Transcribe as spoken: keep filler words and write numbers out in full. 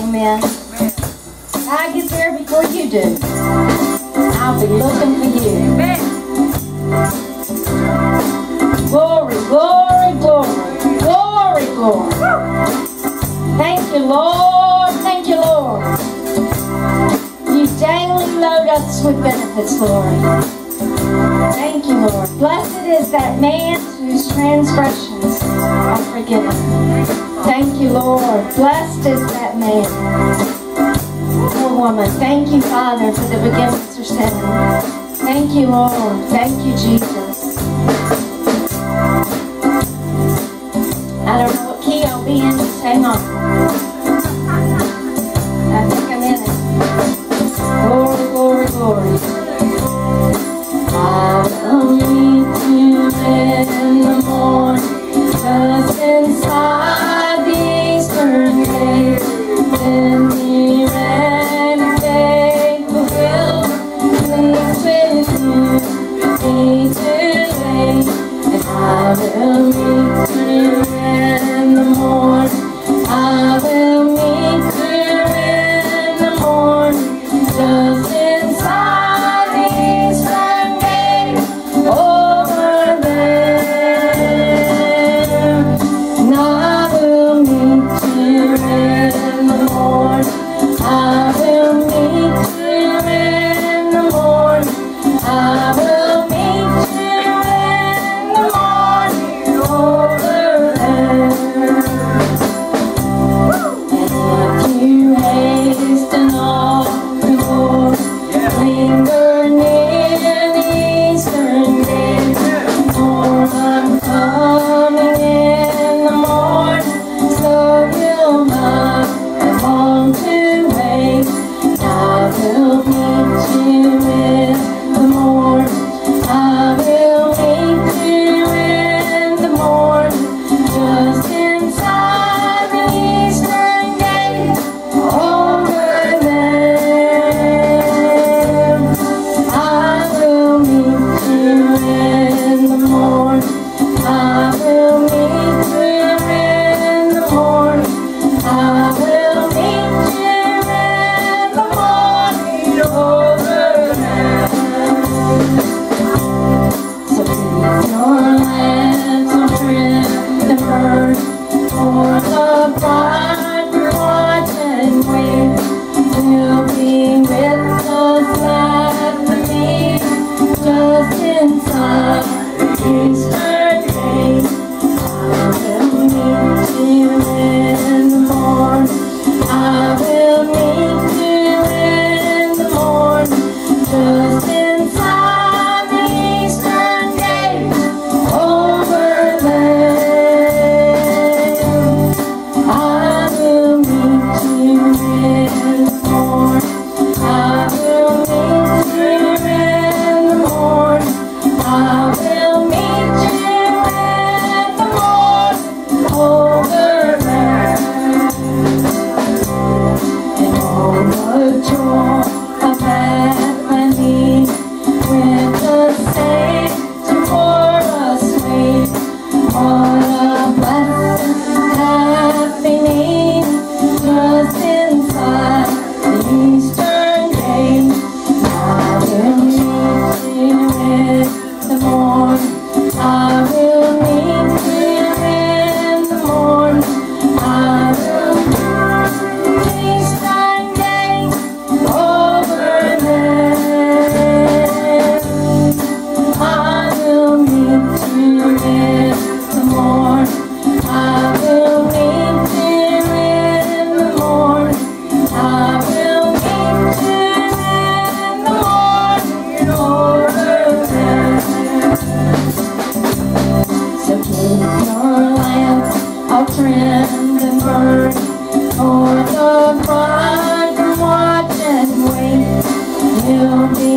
Amen. I get there before you do. I'll be looking for you. Glory, glory, glory, glory, glory. Thank you, Lord. Thank you, Lord. You daily load us with benefits, Lord. Thank you, Lord. Blessed is that man whose transgressions are forgiven. Thank you, Lord. Blessed is that man or woman. Thank you, Father, for the forgiveness of sin. Thank you, Lord. Thank you, Jesus. I don't know what key I'll be in, just hang on. I think I'm in it. Glory, glory, glory. I will meet you in the morning, just inside the eastern gate. Then the red day will please with you, be too late. And I will meet you in the morning. I will meet you in the morning, just inside the eastern gate over there. And I will meet you in the morning. I will meet you in the morning. I will meet you in the morning over there. And if you hasten on the Lord, linger near the eastern gate, for I'm coming in the morning, so you'll not have long to wait. I will meet you in the morning. I will meet you in the morning, just inside the eastern gate over there. I will meet you in the morning. I will meet you in the morning. I will meet you in the morning over there. So keep your lamps on trim and burn, for the bridegroom watch and wait. You'll be with us at the meet, just inside the eastern gate. I will meet you in the morning. I will meet you in the morning, just inside the eastern gate over there. I will meet you in the morning. I will meet you in the morning. I will meet you in the morning over there. And all the joy I've had I need, with the saints for us wait. What a blessed happening, just inside the eastern gate. I will meet you in the morning. I will meet you in the morning. I will meet the eastern gate over there. I will meet you in the morning. I will meet you in the morning. I will meet you in the morning over there. So keep your lamps all trimmed and burned, for the bridegroom watch and wait. You'll be